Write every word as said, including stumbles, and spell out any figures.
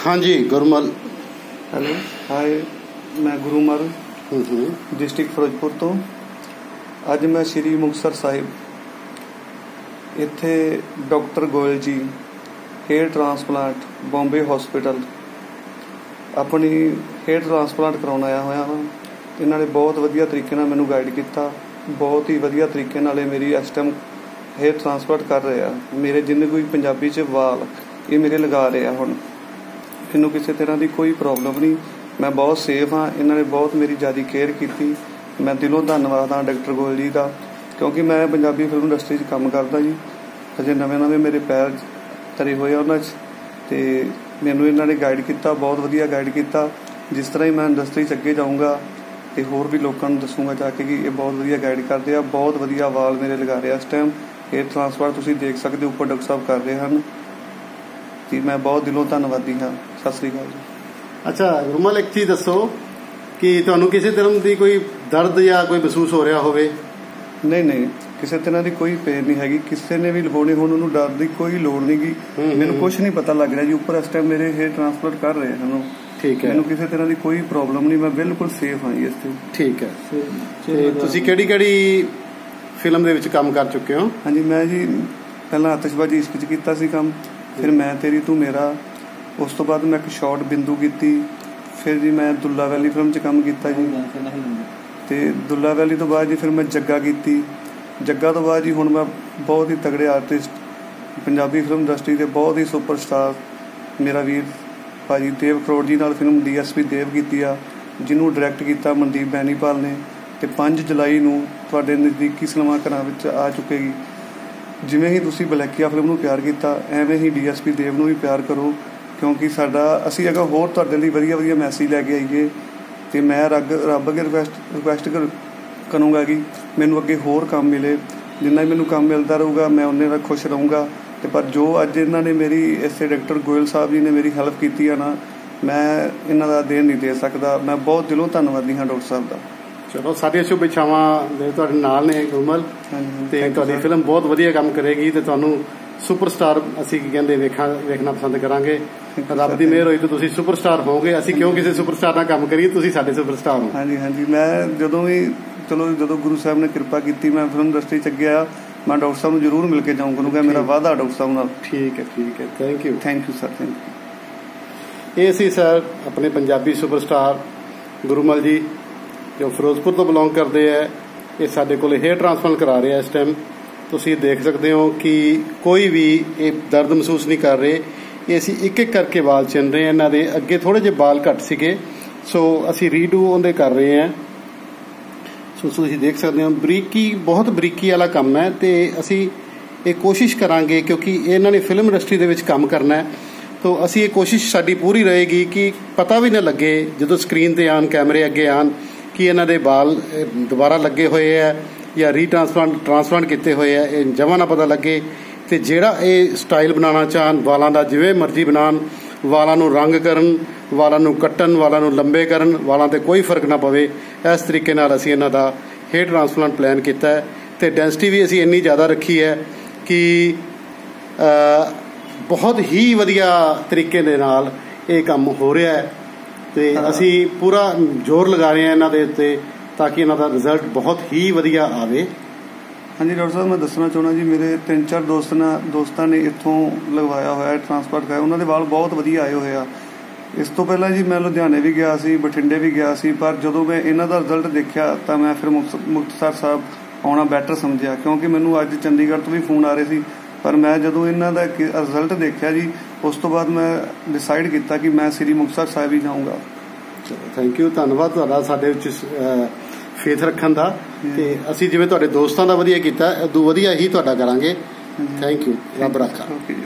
हाँ जी गुरमल। Hello hi, मैं गुरुमल district Firozpur तो अज मैं श्री मुक्तसर साहिब इत्थे doctor Goyal ji hair transplant Bombay hospital अपनी हेयर ट्रांसप्लांट कराउण आया होया हाँ। इन्होंने बहुत वधिया तरीके नाल मैनूं गाइड किया, बहुत ही वधिया तरीके नाल मेरी इस टाइम हेयर ट्रांसप्लांट कर रहे हैं। मेरे जिन्ने कोई पंजाबी च वाल ये मेरे लगा रहे हैं हुण, मैनूं किसी तरह की कोई प्रॉब्लम नहीं, मैं बहुत सेफ हाँ। इन्होंने बहुत मेरी ज़्यादा केयर की, मैं दिलों धन्नवाद हाँ डॉक्टर गोयल जी का, क्योंकि मैं पंजाबी फिल्म इंडस्ट्री काम करता जी, अजे नवे नवे मेरे पैर तरे हुए उन्होंने तो मैनूं इन्होंने गाइड किया, बहुत वधिया गाइड किया। जिस तरह ही मैं इंडस्ट्री च अगे जाऊँगा तो होर भी लोगों को दसूँगा जाके कि ये बहुत वधिया गाइड करते हैं, बहुत वधिया वाल मेरे लगा रहे इस टाइम। हेयर ट्रांसप्लांट तुसीं देख सकते हो उपर डॉक्टर साहब कर रहे हैं जी, मैं बहुत दिलों धन्नवादी हाँ। सत श्री अकाल जी। अच्छा गुरमल, एक चीज़ दसो कि तुहानूं किसी तरह की कोई दर्द या कोई महसूस हो रहा होवे? नहीं नहीं, किसी तरह की कोई पेन नहीं हैगी, किसी ने भी लवाने होण उन्होंने डर की कोई लोड़ नहीं गी। मैनूं कुछ नहीं पता लग रहा जी, उपर इस टाइम मेरे हेयर ट्रांसप्लांट कर रहे हैं। ठीक है, मैनूं किसी तरह की कोई प्रॉब्लम नहीं, मैं बिल्कुल सेफ हाँ जी इस। ठीक है, ते तुसीं किहड़ी किहड़ी फिल्म दे विच काम कर चुके हो? हाँ जी, मैं जी पहला आतिशबाजी इश्क च कीता सी काम, फिर मैं तेरी तू मेरा, उस तो बाद मैं एक शॉर्ट बिंदु की, फिर जी मैं दुल्ला वैली फिल्म च काम किया जी, ते दुल्ला वैली तो बाद जी फिर मैं जग्गा की, जग्गा तो बाद जी हुण मैं बहुत ही तगड़े आर्टिस्ट पंजाबी फिल्म इंडस्ट्री के बहुत ही सुपरस्टार मेरा वीर भाजी देव करोड़ जी नाल film D S P Dev की आ, जिन्होंने डायरैक्ट किया मनदीप बैनीपाल ने, ते पांच जुलाई नूं तुहाडे नज़दीकी सिनेमा घरां विच आ चुकेगी। जिवें ही तुसीं बलैकिया फिल्म नूं प्यार किया, एवें ही डी एस पी देव नूं भी प्यार करो, क्योंकि साडा असीं अगर होर तुहाडे लई वधिया वधिया मैसेज लैके आईए तो मैं रग रब अगे रिक्वेस्ट रिक्वेस्ट कर करूँगा कि मैनूं अगे होर काम मिले, जिन्ना भी मैनूं काम मिलता रहूगा मैं उन्ने नाल खुश रहूँगा। तो पर जो अज इन्हों ने मेरी इसे डॉक्टर गोयल साहब जी ने मेरी हैल्प की है ना, मैं इन्हां दा देन नहीं दे सकता, मैं बहुत दिलों धन्नवादी हाँ डॉक्टर साहब का। चलो सारियां शुभ इच्छावां तुहाडे नाल ने गुरमल, ते तुहाडी फिल्म बहुत वधिया काम करेगी ते तुहानूं सुपरस्टार असीं की कहंदे वेखां वेखना पसंद करांगे। रब दी मेहर होई तो तुसीं सुपरस्टार होगे, असीं क्यों किसी सुपरस्टार नाल काम करिए, तुसीं साडे सुपरस्टार हो। हाँ जी हाँ जी, मैं जदों भी चलो जदों गुरु साहब ने किरपा की मैं फिल्म इंडस्ट्री च अगे आया, मैं डॉक्टर साहब नूं जरूर मिल के जाऊँ, क्योंकि मेरा वादा डॉक्टर साहब नाल। ठीक है ठीक है, thank you thank you sir, thank you. ये सी सर अपने पंजाबी सुपरस्टार गुरमल जी जो फिरोजपुर तो बिलोंग करते हैं, ये साडे कोल हेयर ट्रांसप्लांट करा रहे हैं इस टाइम। तुसीं देख सकते हो कि कोई भी ये दर्द महसूस नहीं कर रहे, ये असीं एक एक करके बाल चिन रहे हैं। इन्हां दे अगे थोड़े जे बाल घट सीगे, सो असीं रीडू उहदे कर रहे हैं। सो तुसीं देख सकते हो बरीकी बहुत बरीकी वाला काम है, तो असीं ये कोशिश करांगे क्योंकि इन्हां ने फिल्म इंडस्ट्री दे विच काम करना है, तो असीं ये कोशिश साडी पूरी रहेगी कि पता भी ना लगे जदों स्क्रीन ते आन कैमरे अगे आन कि इन्हां दे बाल दोबारा लगे हुए है या री ट्रांसप्लांट ट्रांसप्लांट किए हुए है, जमा ना पता लगे। तो जिहड़ा ये स्टाइल बनाना चाहन वालों का जिवें मर्जी बनान, वालों नूं रंग करन, वालों नूं कट्टन, वालों नूं लंबे करन, वालों ते कोई फर्क ना पवे, इस तरीके नाल असीं इन्हां दा हेयर ट्रांसप्लांट प्लान किया है। तो डेंसिटी भी असीं इन्नी ज़्यादा रखी है कि आ, बहुत ही वधिया तरीके दे नाल ये काम हो रहा है, तो असीं पूरा जोर लगा रहे हैं इन्हां दे उत्ते ताकि इन्हां दा रिजल्ट बहुत ही वधिया आवे। हाँ जी डॉक्टर साहब, मैं दसना चाहना जी, मेरे तीन चार दोस्त ने दोस्तों ने इत्थों लगवाया होया ट्रांसप्लांट कराया, उन्होंने वाल बहुत वधिया आए हुए आ। इस तो पहला जी मैं लुधियाने भी गया सी, बठिंडे भी गया सी, पर जदों मैं इन्हां दा रिजल्ट देखा तो मैं फिर मुक्तसर साहब आना बैटर समझिया, क्योंकि मैनूं अज चंडीगढ़ तो भी फोन आ रहे सी, पर मैं जदों इन्हां दा रिजल्ट देखा जी उस तो बाद मैं डिसाइड किया कि मैं श्री मुक्तसर साहिब ही जाऊँगा। चलो थैंक यू, धन्नवाद तुहाडा साडे विच फेथ रखण दा, ते असीं जिवें तुहाडे दोस्तां दा वधिया कीता उदों वधिया ही तुहाडा करांगे। थैंक यू, रब राखा।